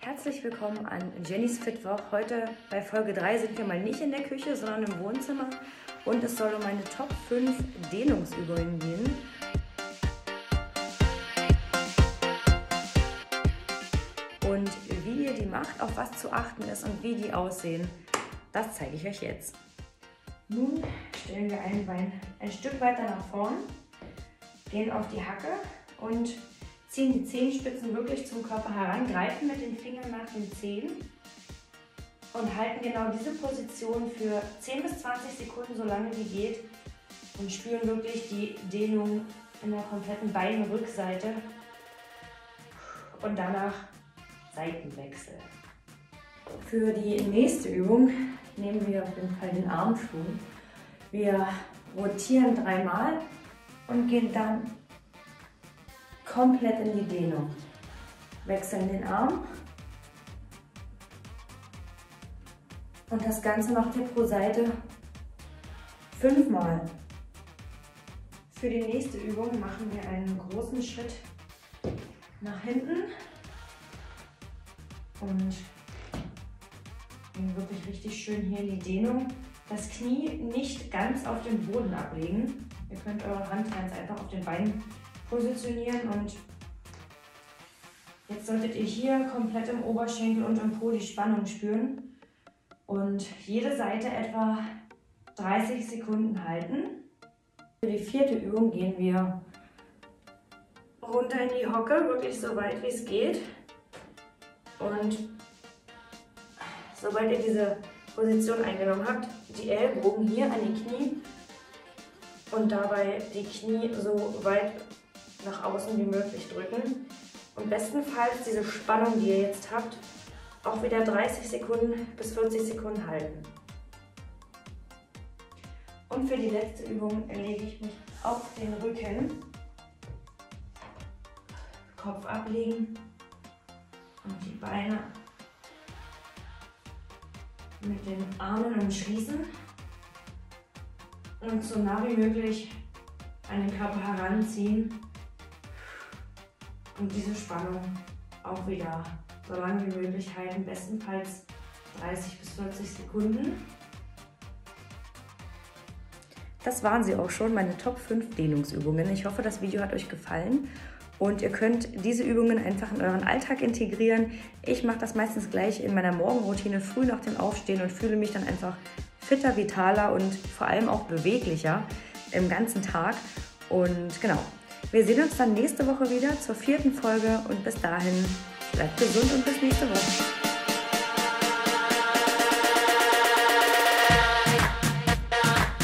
Herzlich willkommen an Jennys Fitwoch. Heute bei Folge 3 sind wir mal nicht in der Küche, sondern im Wohnzimmer und es soll um meine Top 5 Dehnungsübungen gehen. Und wie ihr die macht, auf was zu achten ist und wie die aussehen, das zeige ich euch jetzt. Nun stellen wir ein Bein ein Stück weiter nach vorn, gehen auf die Hacke und ziehen die Zehenspitzen wirklich zum Körper heran, greifen mit den Fingern nach den Zehen und halten genau diese Position für 10 bis 20 Sekunden, so lange wie geht, und spüren wirklich die Dehnung in der kompletten Beinrückseite und danach Seitenwechsel. Für die nächste Übung nehmen wir auf jeden Fall den Armstuhl. Wir rotieren 3-mal und gehen dann komplett in die Dehnung. Wechseln den Arm und das Ganze macht ihr pro Seite 5-mal. Für die nächste Übung machen wir einen großen Schritt nach hinten und gehen wirklich richtig schön hier in die Dehnung. Das Knie nicht ganz auf den Boden ablegen. Ihr könnt eure Hand ganz einfach auf den Beinen positionieren und jetzt solltet ihr hier komplett im Oberschenkel und im Po die Spannung spüren und jede Seite etwa 30 Sekunden halten. Für die vierte Übung gehen wir runter in die Hocke, wirklich so weit wie es geht, und sobald ihr diese Position eingenommen habt, die Ellbogen hier an die Knie und dabei die Knie so weit nach außen wie möglich drücken und bestenfalls diese Spannung, die ihr jetzt habt, auch wieder 30 Sekunden bis 40 Sekunden halten. Und für die letzte Übung lege ich mich auf den Rücken, Kopf ablegen und die Beine mit den Armen umschließen und so nah wie möglich an den Körper heranziehen. Und diese Spannung auch wieder so lange wie möglich halten, bestenfalls 30 bis 40 Sekunden. Das waren sie auch schon, meine Top 5 Dehnungsübungen. Ich hoffe, das Video hat euch gefallen und ihr könnt diese Übungen einfach in euren Alltag integrieren. Ich mache das meistens gleich in meiner Morgenroutine früh nach dem Aufstehen und fühle mich dann einfach fitter, vitaler und vor allem auch beweglicher im ganzen Tag. Und genau. Wir sehen uns dann nächste Woche wieder zur 4. Folge und bis dahin bleibt gesund und bis nächste Woche.